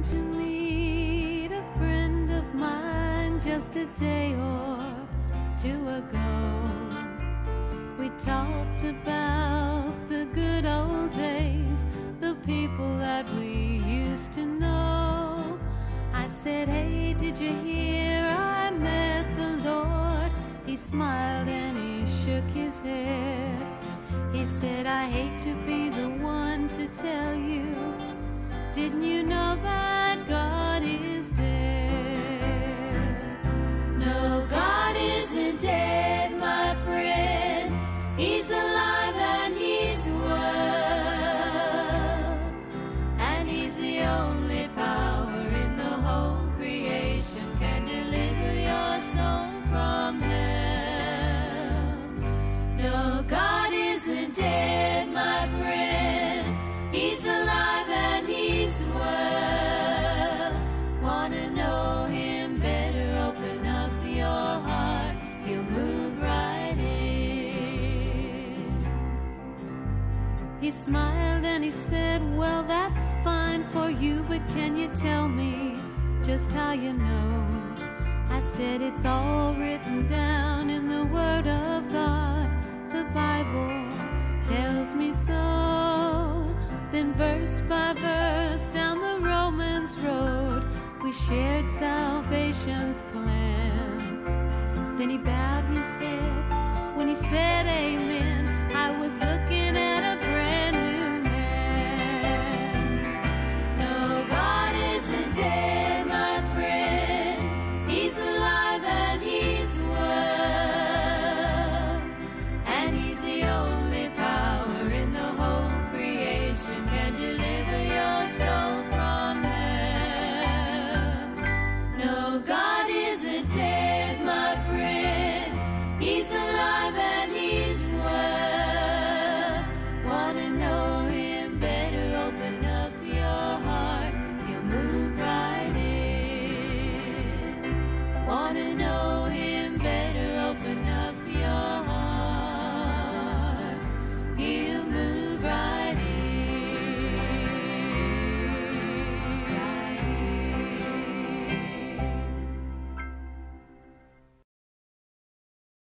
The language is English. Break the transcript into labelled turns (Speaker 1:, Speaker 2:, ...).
Speaker 1: happened to meet a friend of mine just a day or two ago. We talked about the good old days, the people that we used to know. I said, hey, did you hear I met the Lord? He smiled and he shook his head. He said, I hate to be the one to tell you, didn't you know that God is dead? No, God isn't dead, my friend. He's alive and he's well. And he's the only power in the whole creation can deliver your soul from hell. No, God isn't dead, my friend. He's alive and he's well. Wanna know him better? Open up your heart. He'll move right in. He smiled and he said, well, that's fine for you, but can you tell me just how you know? I said, it's all written down in the Word of God. The Bible tells me so. Then verse by verse down the Romans road, we shared salvation's plan. Then he bowed his head when he said amen.